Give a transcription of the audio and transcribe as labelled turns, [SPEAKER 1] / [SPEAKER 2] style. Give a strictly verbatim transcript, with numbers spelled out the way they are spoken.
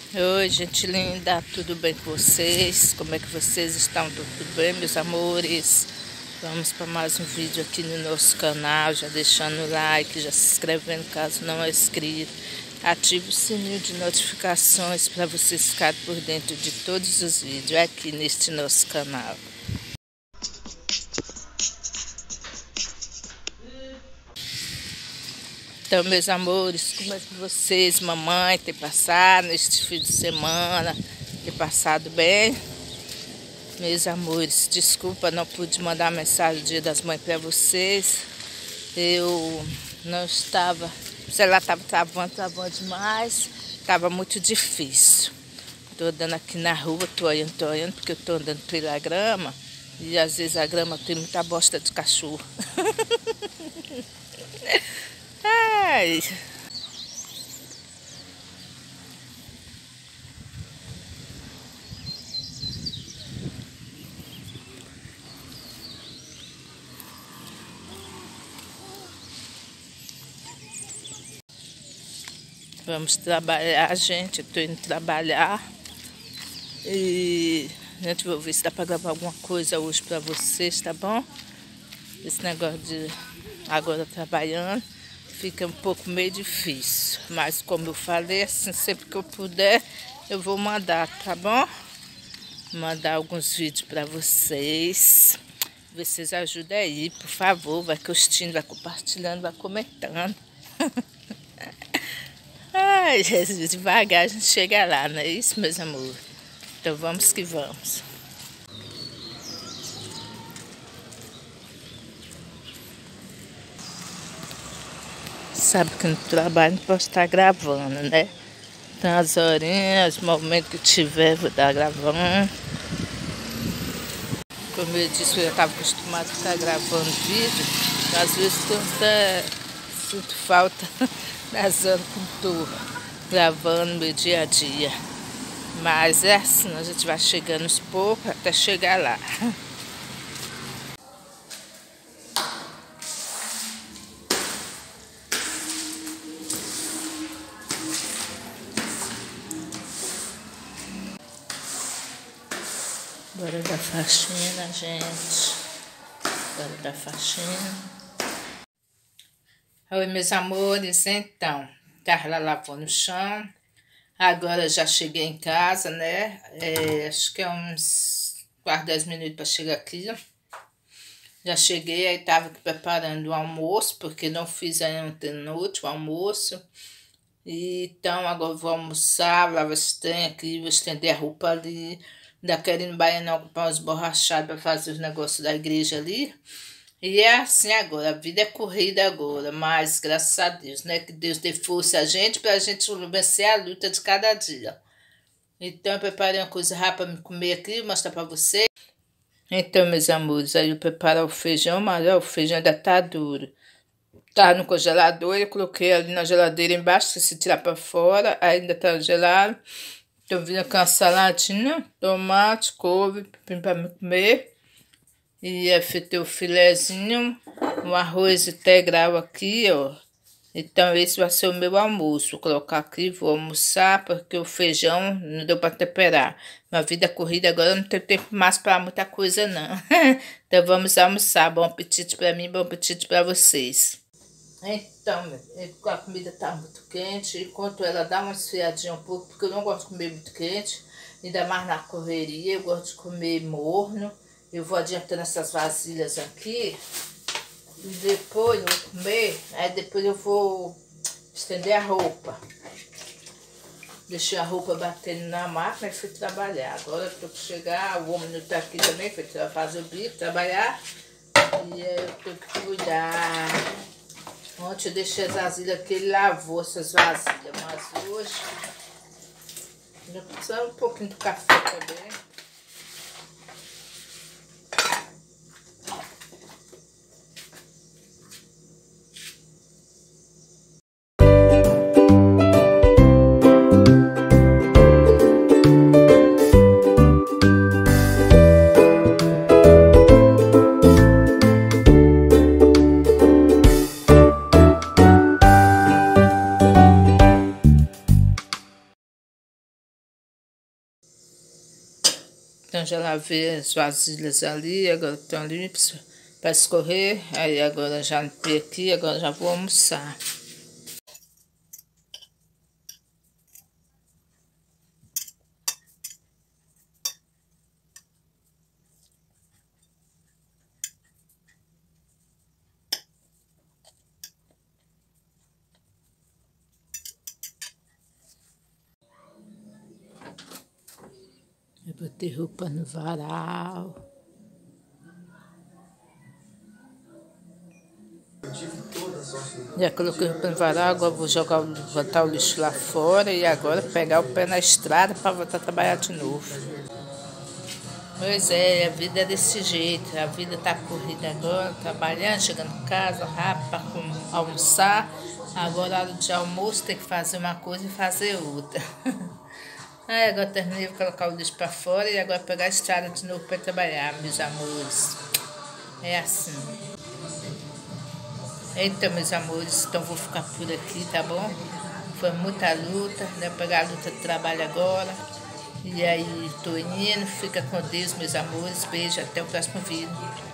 [SPEAKER 1] Oi, gente linda, tudo bem com vocês? Como é que vocês estão? Tudo bem, meus amores? Vamos para mais um vídeo aqui no nosso canal, já deixando o like, já se inscrevendo caso não é inscrito. Ative o sininho de notificações para vocês ficarem por dentro de todos os vídeos aqui neste nosso canal. Então, meus amores, como é que vocês, mamãe, tem passado neste fim de semana? Tem passado bem? Meus amores, desculpa, não pude mandar mensagem do Dia das Mães para vocês. Eu não estava, sei lá, estava travando, travando demais. Estava muito difícil. Estou andando aqui na rua, estou olhando, estou olhando, porque eu estou andando pela grama. E às vezes a grama tem muita bosta de cachorro. Ai. Vamos trabalhar, gente. Eu tô indo trabalhar. E gente, vou ver se dá para gravar alguma coisa hoje para vocês, tá bom? Esse negócio de agora trabalhando fica um pouco meio difícil, mas como eu falei, assim, sempre que eu puder, eu vou mandar, tá bom? Mandar alguns vídeos para vocês. Vocês ajudem aí, por favor, vai curtindo, vai compartilhando, vai comentando. Ai, Jesus, devagar a gente chega lá, não é isso, meus amores? Então vamos que vamos. Sabe que no trabalho não posso estar gravando, né? Então as horinhas, os momentos que tiver, vou estar gravando. Como eu disse, eu já estava acostumado a estar gravando vídeo. Às vezes eu até sinto falta das horas que estou gravando meu dia a dia. Mas é assim, a gente vai chegando aos poucos até chegar lá. Bora da faxina, gente. Bora da faxina. Oi, meus amores. Então, Carla lavou no chão. Agora já cheguei em casa, né? É, acho que é uns quase dez minutos para chegar aqui. Já cheguei, aí tava aqui preparando o almoço, porque não fiz ainda ontem à noite o almoço. E, então, agora vou almoçar, lavar esse trem aqui, vou estender a roupa ali. Ainda quero ir no Baianão comprar uns borrachados para fazer os negócios da igreja ali. E é assim agora, a vida é corrida agora, mas graças a Deus, né? Que Deus dê força a gente para a gente vencer a luta de cada dia. Então eu preparei uma coisa rápida para me comer aqui, vou mostrar para vocês. Então, meus amores, aí eu preparo o feijão, mas ó, o feijão ainda tá duro. Tá no congelador, eu coloquei ali na geladeira embaixo, se tirar para fora, ainda tá gelado. Tô vindo com a saladinha, tomate, couve, para me comer. E afetei o filezinho, um arroz integral aqui, ó. Então esse vai ser o meu almoço. Vou colocar aqui, vou almoçar, porque o feijão não deu para temperar. Na vida corrida agora eu não tenho tempo mais para muita coisa, não. Então vamos almoçar. Bom apetite para mim, bom apetite para vocês. Então, a comida tá muito quente, enquanto ela dá uma esfriadinha um pouco, porque eu não gosto de comer muito quente, ainda mais na correria, eu gosto de comer morno. Eu vou adiantando essas vasilhas aqui, e depois eu vou comer, aí depois eu vou estender a roupa. Deixei a roupa batendo na máquina e fui trabalhar. Agora eu tô para chegar, o homem não tá aqui também, foi fazer o bico, trabalhar, e eu tenho que cuidar. Ontem eu deixei as vasilhas que ele lavou, essas vasilhas, mas hoje já precisa um pouquinho de café também. Então já lavei as vasilhas ali, agora estão limpas para escorrer. Aí agora já limpei aqui, agora já vou almoçar. Eu botei roupa no varal. Já coloquei roupa no varal, agora vou jogar, botar o lixo lá fora e agora pegar o pé na estrada para voltar a trabalhar de novo. Pois é, a vida é desse jeito, a vida tá corrida agora, trabalhando, chegando em casa rápido para almoçar. Agora, a hora de almoço, tem que fazer uma coisa e fazer outra. Aí agora terminei de colocar o lixo para fora e agora pegar a estrada de novo para trabalhar, meus amores. É assim. Então, meus amores, então vou ficar por aqui, tá bom? Foi muita luta, né? Pegar a luta de trabalho agora. E aí, tô indo, fica com Deus, meus amores. Beijo, até o próximo vídeo.